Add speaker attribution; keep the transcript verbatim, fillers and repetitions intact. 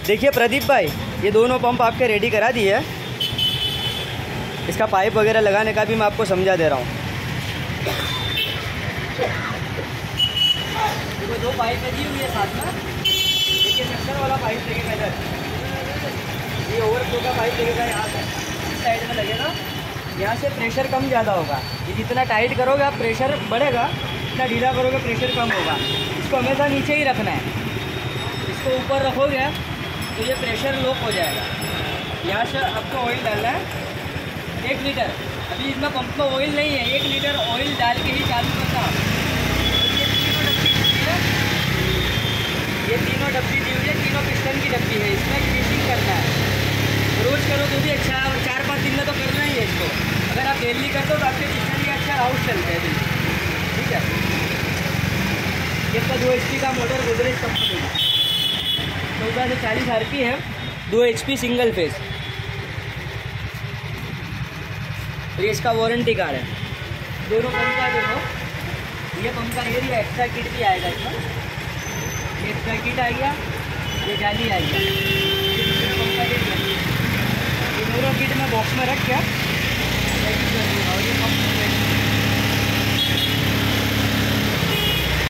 Speaker 1: देखिए प्रदीप भाई, ये दोनों पंप आपके रेडी करा दिए है। इसका पाइप वगैरह लगाने का भी मैं आपको समझा दे रहा हूँ। देखो दो पाइप लगी हुई है साथ में। देखिए सेक्टर वाला पाइप लगेगा इधर, ये ओवरफ्लो का पाइप लगेगा यहाँ से, इस साइड में लगेगा। यहाँ से प्रेशर कम ज़्यादा होगा। ये जितना टाइट करोगे आप प्रेशर बढ़ेगा, जितना ढीला करोगे प्रेशर कम होगा। इसको हमेशा नीचे ही रखना है। इसको ऊपर रखोगे तो ये प्रेशर लो हो जाएगा। यहाँ से आपको ऑयल डालना है एक लीटर। अभी इसमें पंप में ऑयल नहीं है, एक लीटर ऑयल डाल के ही चालू करना। ये तीनों डब्बी दी है, ये तीनों डब्बी दी हुई है, तीनों पिस्टन की डब्बी है। इसमें ग्रीसिंग करना है। रोज़ करो तो भी अच्छा है, और चार पाँच दिन में तो करना ही है इसको। अगर आप डेली करते हो तो आपके पिस्टन के अच्छा हाउस चलते हैं बिल्कुल। ठीक है, ये तो दो एच पी का मोटर गोदरेज कंपनी का चौदह से चालीस आर पी है, दो एच पी सिंगल फेज। ये इसका वारंटी कार्ड है। दोनों पंप का देखो, ये पंप का एरिया एक्स्ट्रा किट भी आएगा इसमें। ये एक्स्ट्रा किट आ गया, ये जाली आ गया, ये दूसरे पंप का एरिया। ये दोनों किट में बॉक्स में रख के